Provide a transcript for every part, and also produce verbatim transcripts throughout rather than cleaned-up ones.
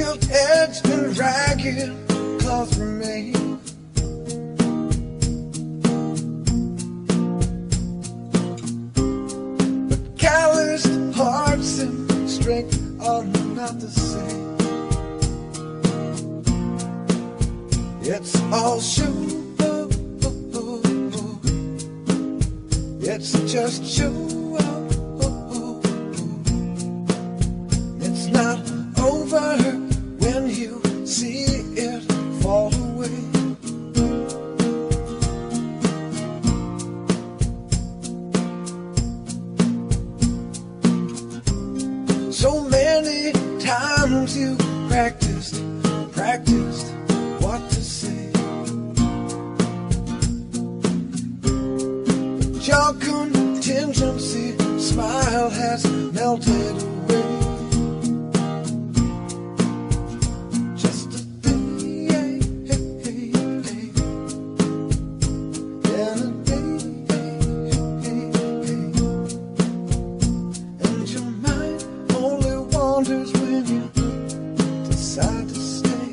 gilt-edged and ragged cloth remain. But calloused hearts and strength are not the same. It's all show, it's just show. It's not over when you see it fall away. So many times you practiced, practiced what to say. But your contingency smile has melted away. Just a day and a day, and your mind only wanders when you decide to stay.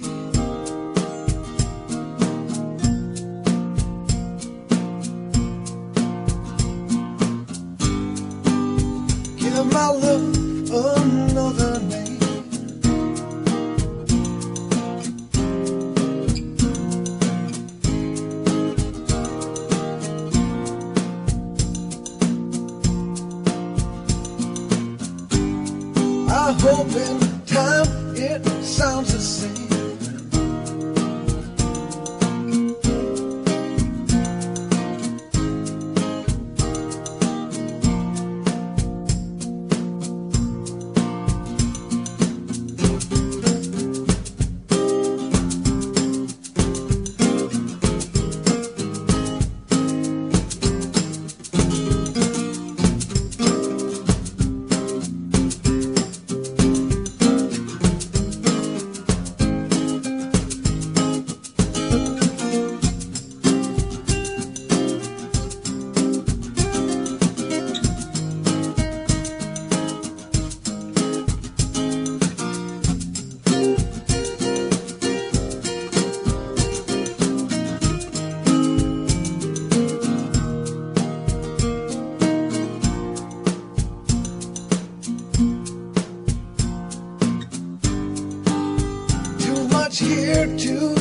Give my love another name. I hope in time it sounds the same. Here to